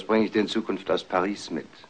bringe ich dir in Zukunft aus Paris mit?